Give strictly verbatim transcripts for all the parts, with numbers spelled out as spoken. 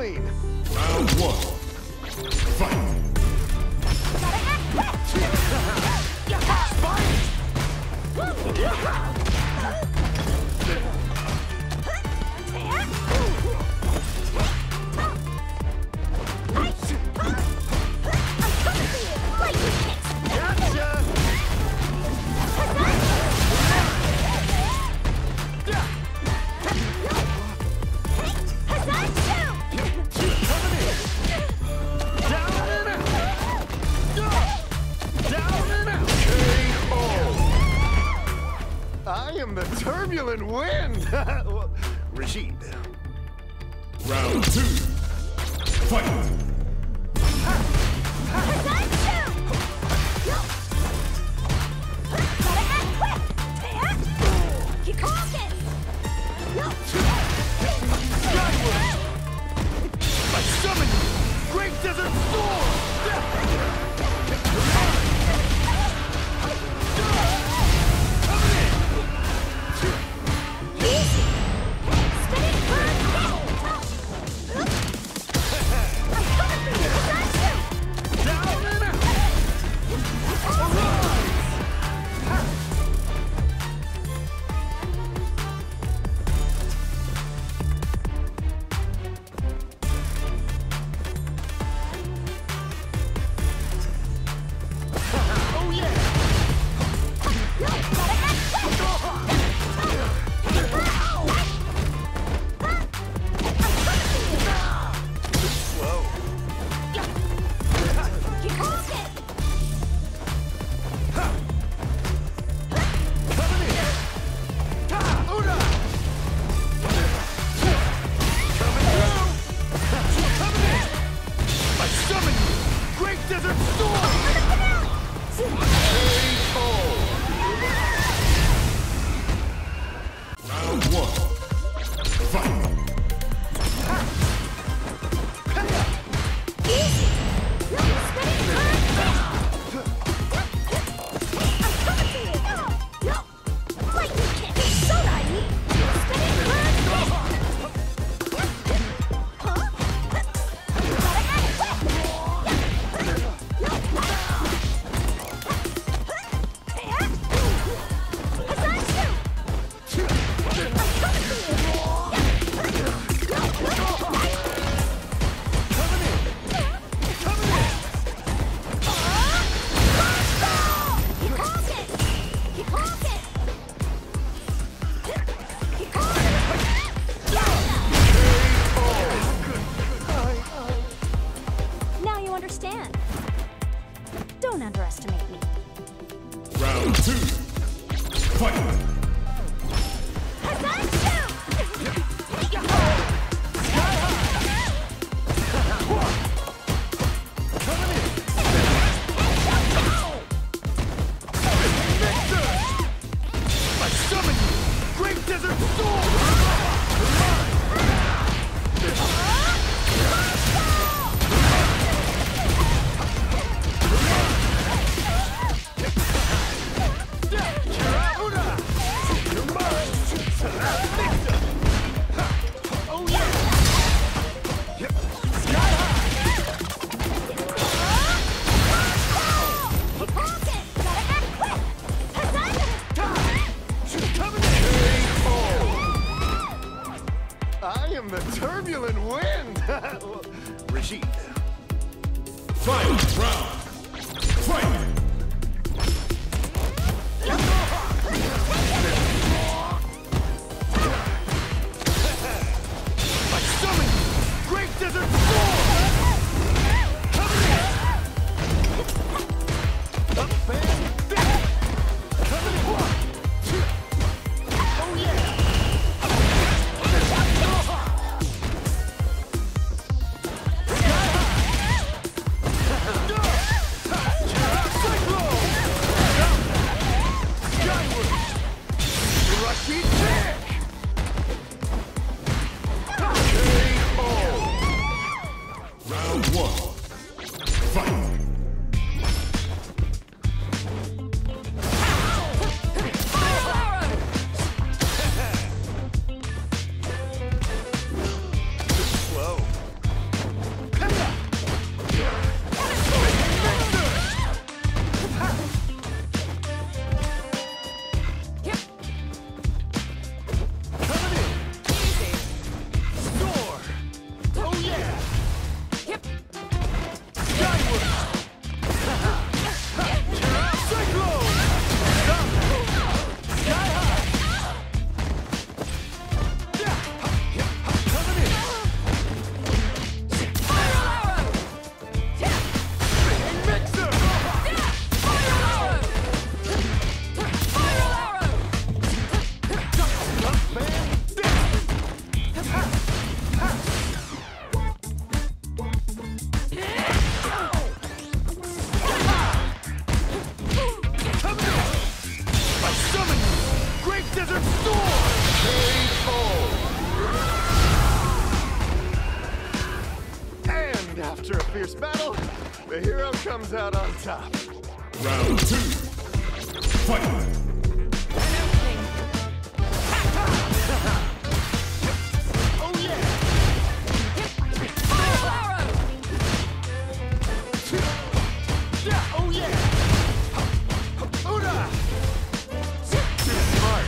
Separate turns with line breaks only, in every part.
coin!
Round one. Fight!
I am the turbulent wind! Well, Rashid.
Round two. Fight!
I summon you! Great Desert Storm!
Don't underestimate me.
Round two. Fight!
I am the turbulent wind! Rashid.
Fight round! Fight!
I summon you! Great Desert Storm! Up and back! Coming in! Oh yeah! Sky high! Desert Storm! And after a fierce battle, the hero comes out on top.
Round two. Fight!
Oh yeah! Yeah, oh yeah! Oda! Too smart!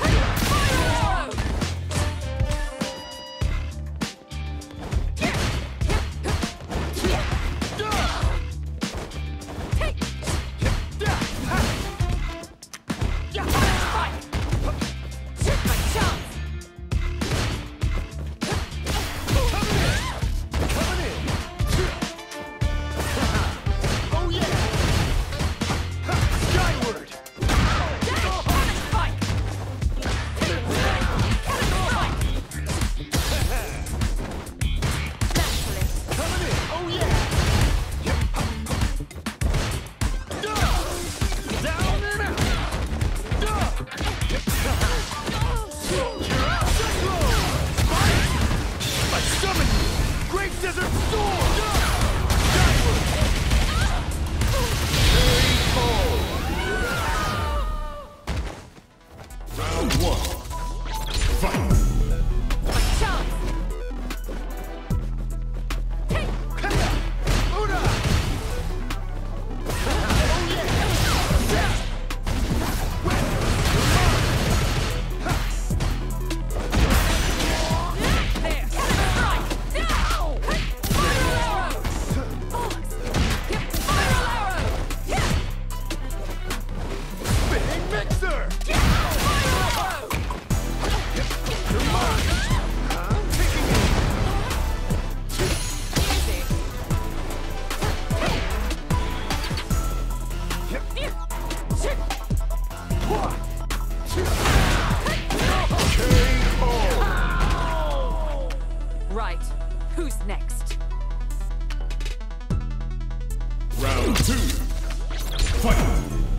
Right. Who's next?
Round two. Fight!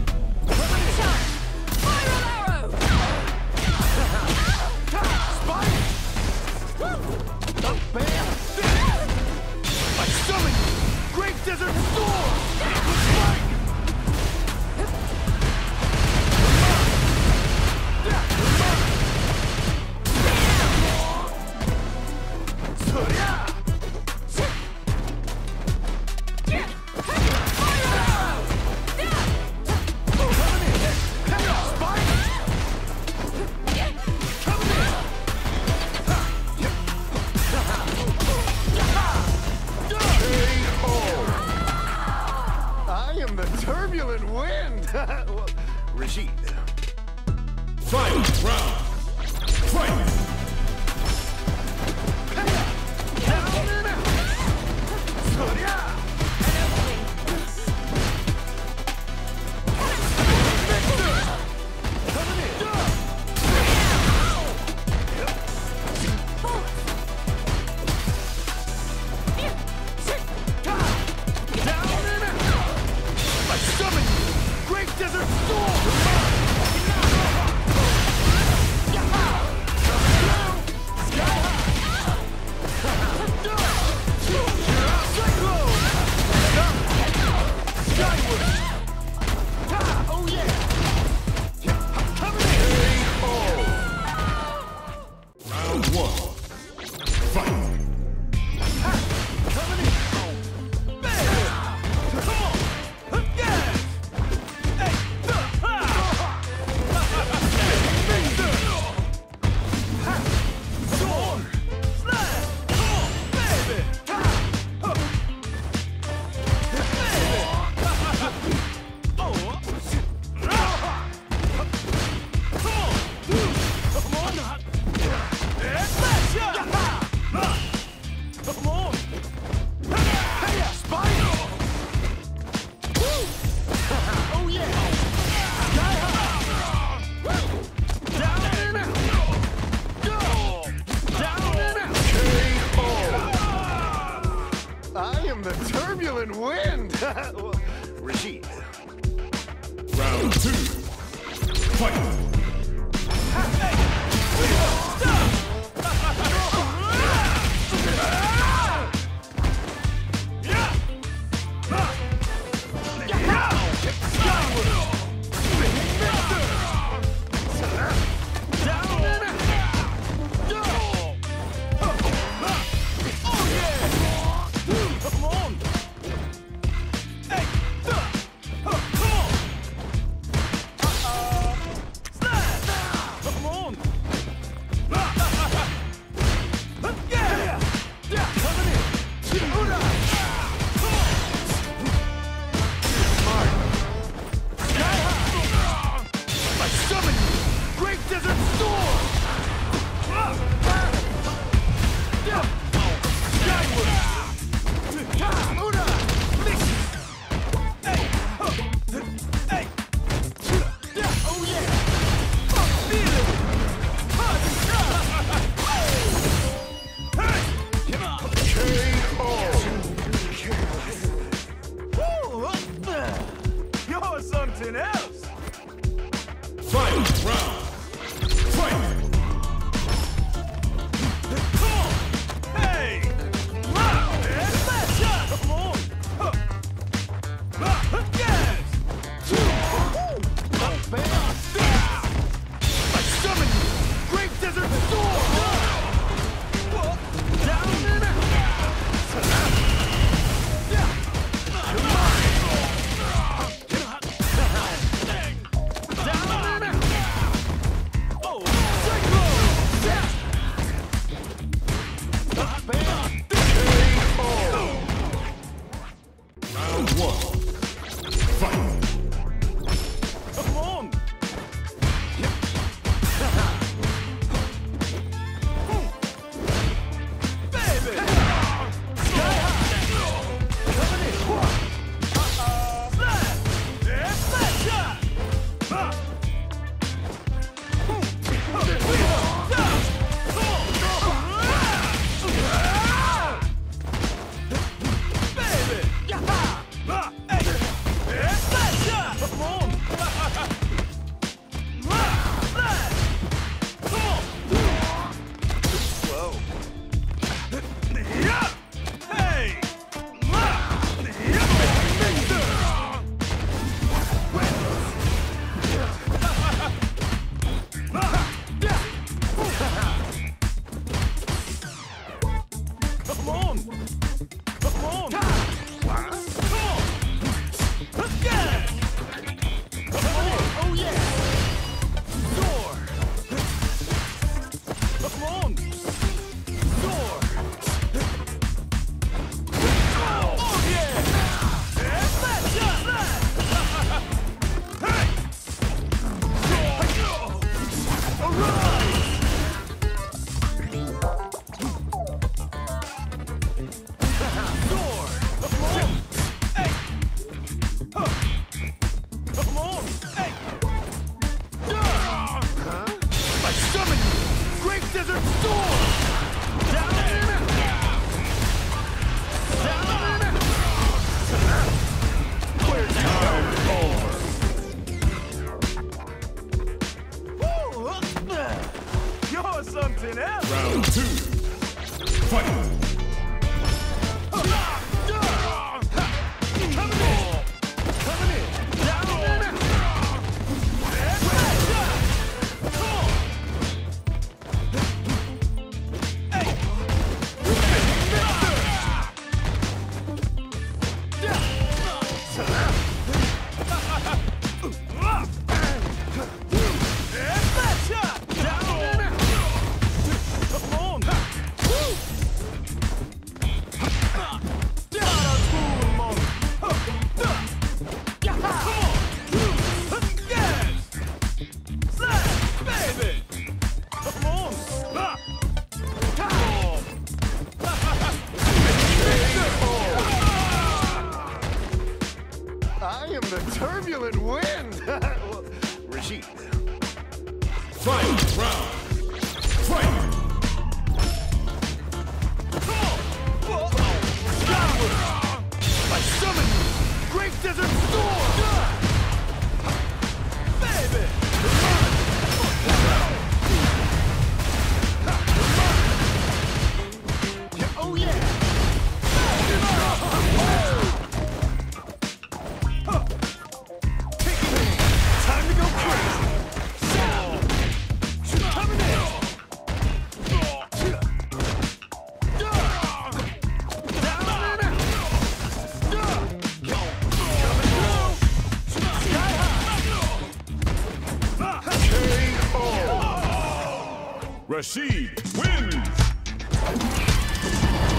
Desert Storm! Fight! Turbulent wind! Well, Rashid.
Final round. Fight!
Down and out! Surya! Victor! Coming in! Down and out! I summon you! Great Desert Storm! Turbulent wind! Well, Rashid.
Round two. Fight!
Desert Storm! Skyward! Una! Mission! Hey! Hey! Oh yeah! Feel it! Hey! You're something else!
Final round. Fight!
Come on! Hey! Wow! Last shot! Come on! Huh. Ah, yes! Not bad! I summon you! Great Desert Storm! Down and out! Yeah! Come on! Down and out! Oh! Cyclone! Yeah! Not bad!
Round one. Fight!
Come on! Baby! Sky high! Coming in! Uh-oh! Flash! Yeah, flash shot! Ah! Baby! Ah! Hey! Yeah, flash shot! Come on! Flash! Come on! Whoa! Yeah! Hey! Come on! Come on! Come on! Let's get it! Come on! Oh yeah! Door! Come on! Door! Oh yeah! Yeah, flash shot! Hey! Arise! Door! Come on! Hey! Huh. Come on! Hey! Huh? I summon you! Great Desert Storm! Down and out! Down and out! Where's time over? Woo! You're something else!
Round two. Fight!
Coming in! Coming in! Down and out! And back shot! Come on! Hey! And back shot! Down and out! Come on! Woo! I am the turbulent wind! Rashid.
Final round. Fight!
Skyward! I summon you! Great Desert Storm! Baby! Oh yeah! Taking me! Time to go crazy! Coming in!
Rashid wins!